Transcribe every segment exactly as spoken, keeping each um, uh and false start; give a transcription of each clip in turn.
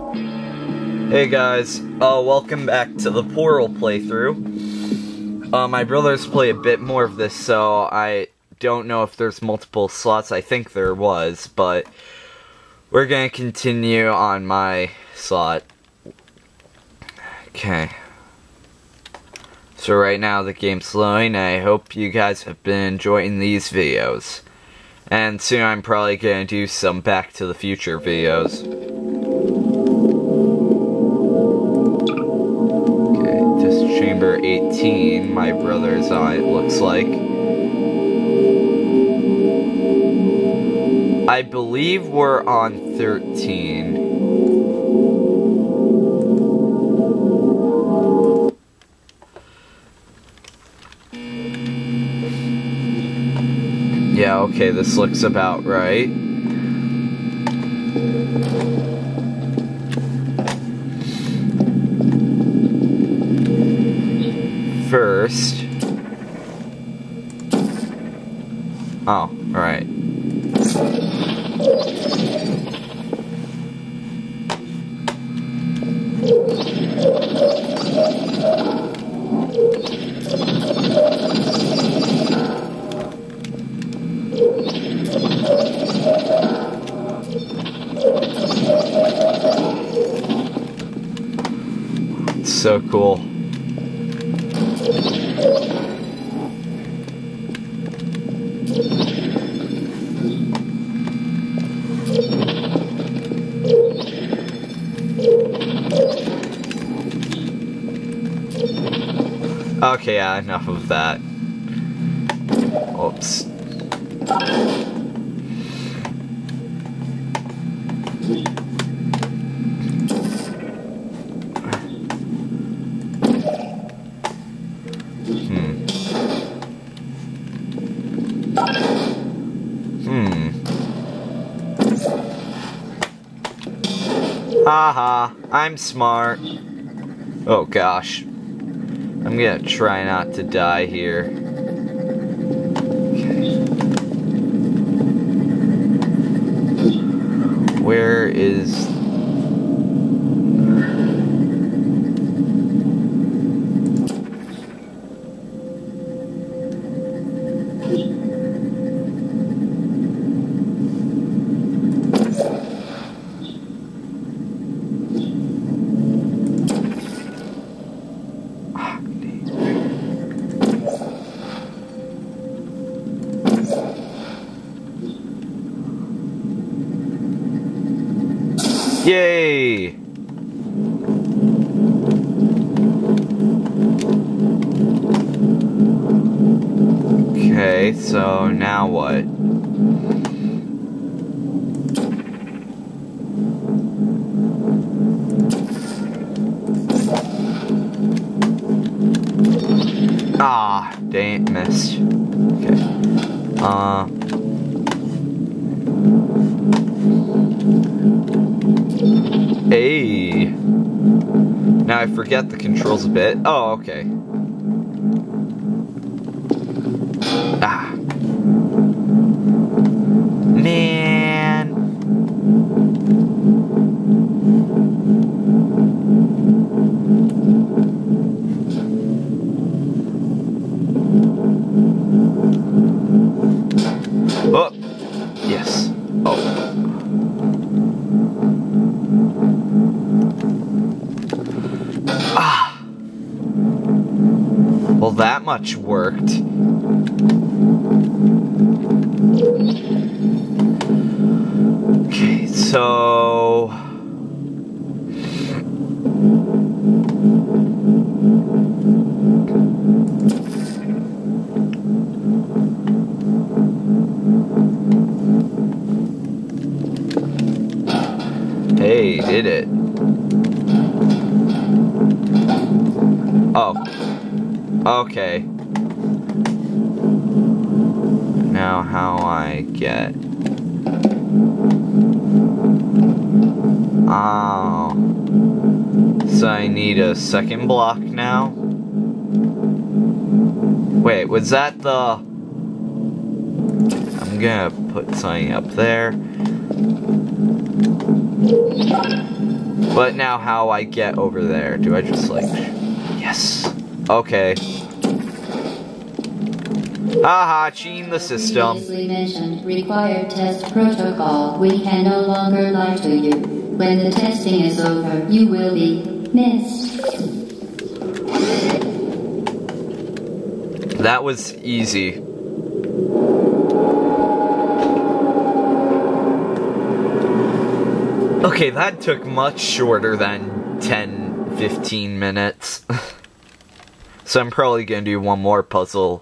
Hey guys, uh, welcome back to the Portal playthrough. Uh, my brothers play a bit more of this, so I don't know if there's multiple slots. I think there was, but we're gonna continue on my slot. Okay. So right now the game's loading, and I hope you guys have been enjoying these videos. And soon I'm probably gonna do some Back to the Future videos. Okay, this is chamber eighteen, my brother's on it, looks like. I believe we're on thirteen. Yeah, okay, this looks about right. First. Oh, alright. So cool. Okay, yeah, enough of that. Oops. Haha, I'm smart. Oh gosh. I'm gonna try not to die here. Okay. Where is... Yay! Okay, so now what? Ah, dang it, missed. Okay. Uh... Hey. Now I forget the controls a bit. Oh, okay. Ah. Man. Oh. Yes. Oh. Well, that much worked. Okay, so... Hey, did it. Oh. Okay. Now how I get... Oh. So I need a second block now? Wait, was that the... I'm gonna put something up there. But now how I get over there? Do I just like... Yes. Okay. Haha, cheating the system. Previously mentioned required test protocol. We can no longer lie to you. When the testing is over, you will be missed. That was easy. Okay, that took much shorter than ten, fifteen minutes. So I'm probably gonna do one more puzzle.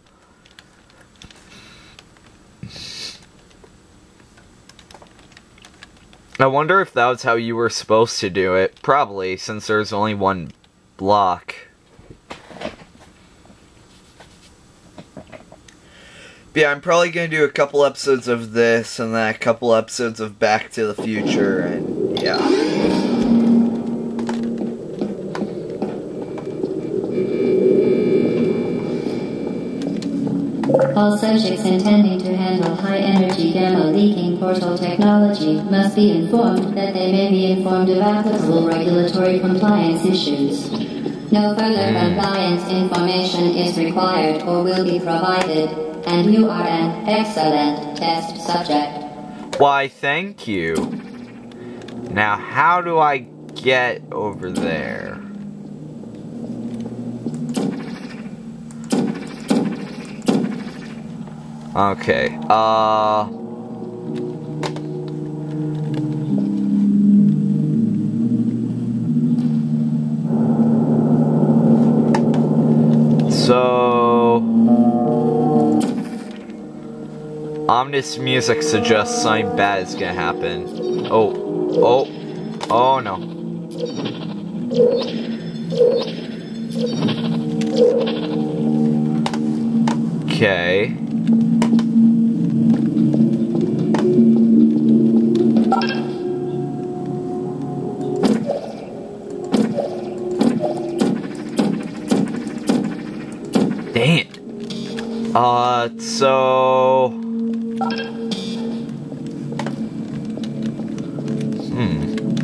I wonder if that was how you were supposed to do it. Probably, since there's only one block. But yeah, I'm probably gonna do a couple episodes of this, and then a couple episodes of Back to the Future, and yeah. All subjects intending to handle high-energy gamma-leaking portal technology must be informed that they may be informed of applicable regulatory compliance issues. No further compliance information is required or will be provided, and you are an excellent test subject. Why, thank you. Now, how do I get over there? Okay, uh... So... Ominous music suggests something bad is gonna happen. Oh, oh, oh no. Okay. Dang it. Uh, so... Hmm.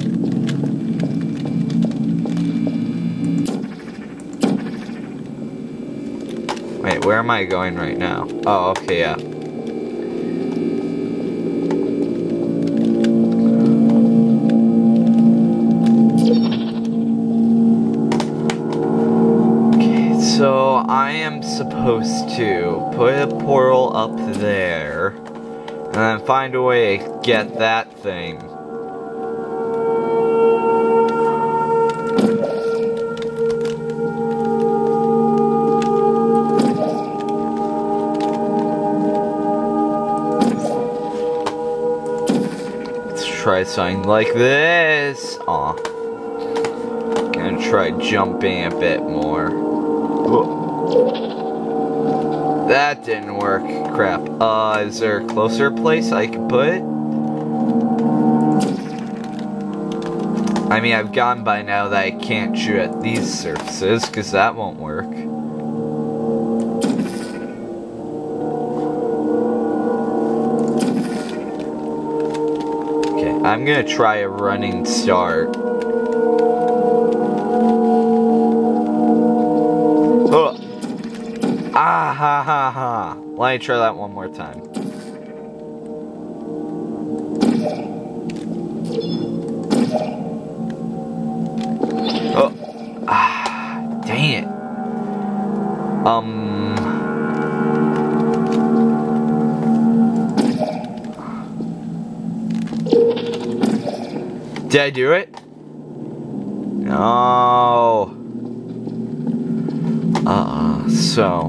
Wait, where am I going right now? Oh, okay, yeah. Okay, so I am supposed to put a portal up there, and then find a way to get that thing. Try something like this. Aw. Gonna try jumping a bit more. Whoa. That didn't work. Crap. Uh, is there a closer place I could put it? I mean, I've gone by now that I can't shoot at these surfaces, because that won't work. I'm gonna try a running start. Oh. Ah ha ha ha. Let me try that one more time. Oh. Ah. Dang it. Um. Did I do it? No. Uh, so.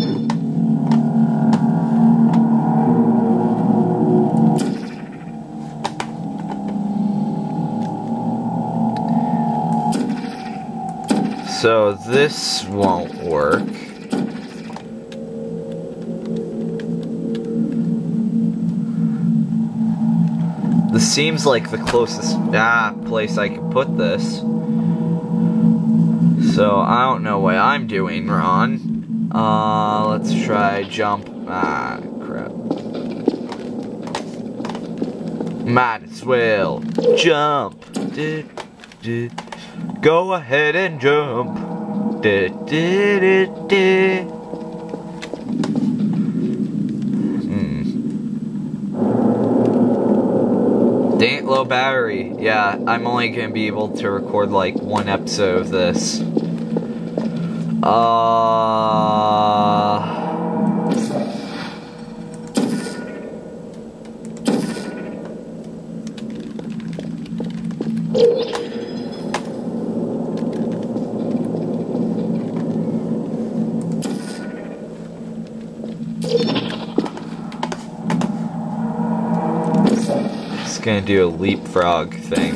So this won't work. This seems like the closest ah, place I could put this. So I don't know what I'm doing wrong. Uh, let's try jump. Ah, crap. Might as well jump. Du, du. Go ahead and jump. Du, du, du, du. Hmm. Dang it, low battery. Yeah, I'm only gonna be able to record like one episode of this. Uh... Just gonna do a leapfrog thing.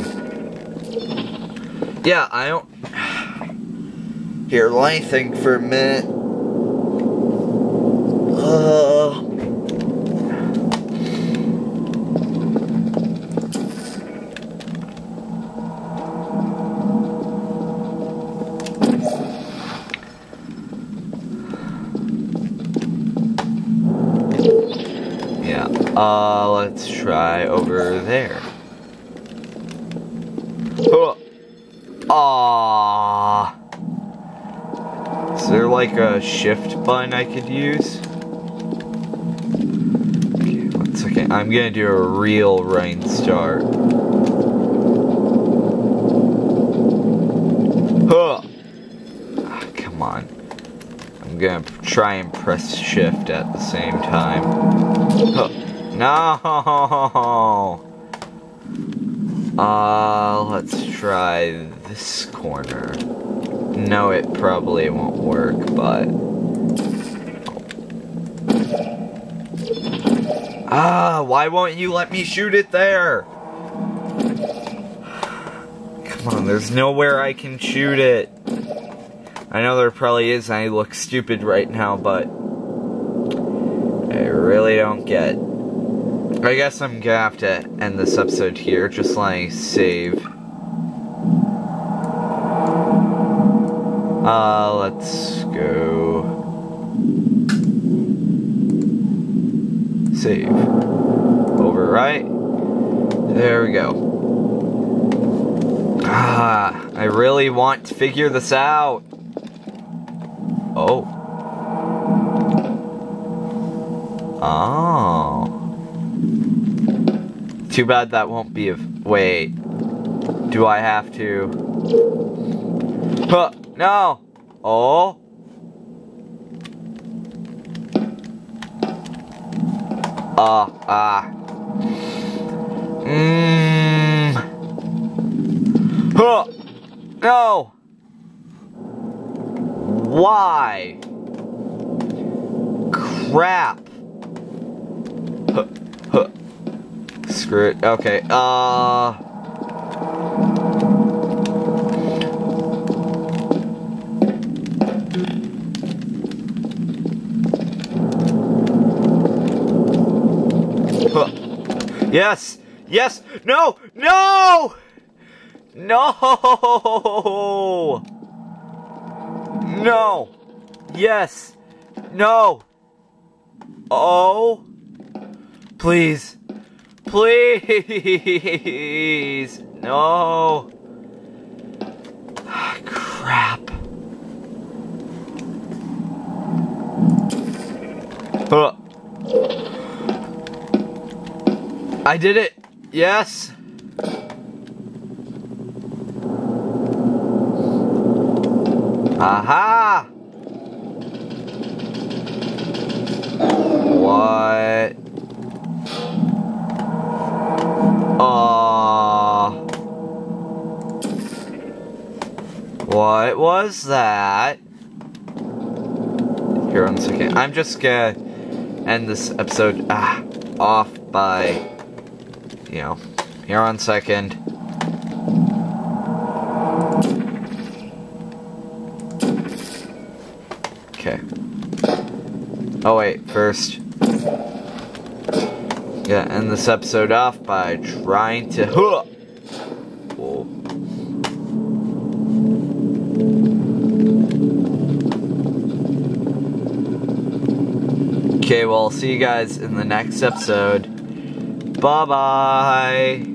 Yeah, I don't... Here, let me think for a minute. Uh... Yeah, uh, let's try over there. Oh. Aww. Is there like a shift button I could use? Okay, one second. I'm gonna do a real rain start. Huh. Ah, come on. I'm gonna try and press shift at the same time. Huh. No! Uh, let's try this corner. No, it probably won't work, but... Ah, why won't you let me shoot it there? Come on, there's nowhere I can shoot it. I know there probably is, and I look stupid right now, but... I really don't get... I guess I'm gonna have to end this episode here, just let me save. Uh, let's go... Save. Overwrite. There we go. Ah, I really want to figure this out. Oh. Oh. Too bad that won't be a... Wait. Do I have to... Huh, no! Oh! Uh, ah. Mmm. Huh! No! Why? Crap! Huh, huh. Screw it. Okay, uh... Huh. Yes! Yes! No! No! No! No! Yes! No! Oh! Please! Please! No! Crap. Huh. I did it! Yes! Aha! What? Uh, what was that? Here, one second. I'm just gonna end this episode ah, off by, you know, here one second. Okay. Oh wait, first. Yeah, end this episode off by trying to... Huh! Whoa. Okay, well, I'll see you guys in the next episode. Bye-bye.